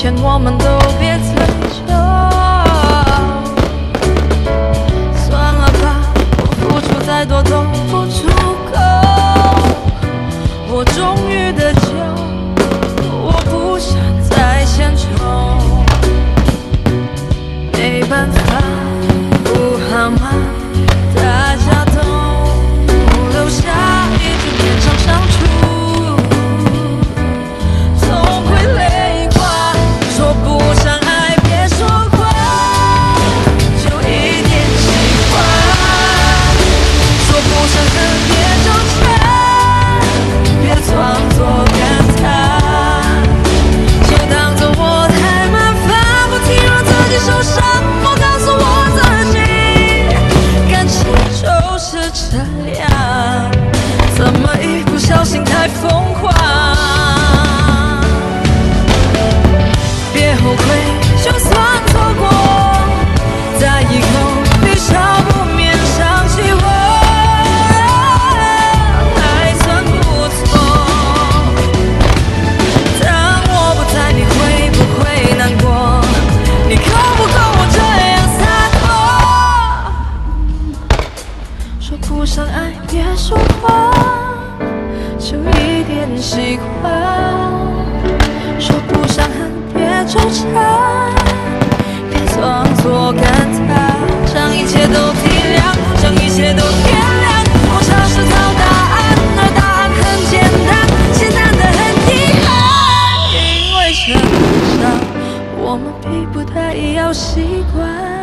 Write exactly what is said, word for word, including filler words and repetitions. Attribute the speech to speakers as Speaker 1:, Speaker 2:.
Speaker 1: 前我们都别追究。算了吧，我付出再多都不足够。我终于得救，我不想再献丑。没办法，不好吗？大家都留下一句天长相处，总会累垮。说不上爱，别说谎，就一点喜欢。说不上恨，别纠缠，别装作感叹，就当作我太麻烦，不停让自己受伤。我告诉我自己，感情就是这样，怎么一不小心太疯狂？别后悔，就算错过，在以后别少不免想起我，还算不错。当我不在，你会不会难过？你够不够我这样洒脱？说不上爱，别说谎，就一点喜欢。说不上恨，别纠缠，别装作感叹，将一切都体谅，将一切都原谅。我尝试找答案，而答案很简单，简单的很遗憾。因为成长，我们逼不得已要习惯。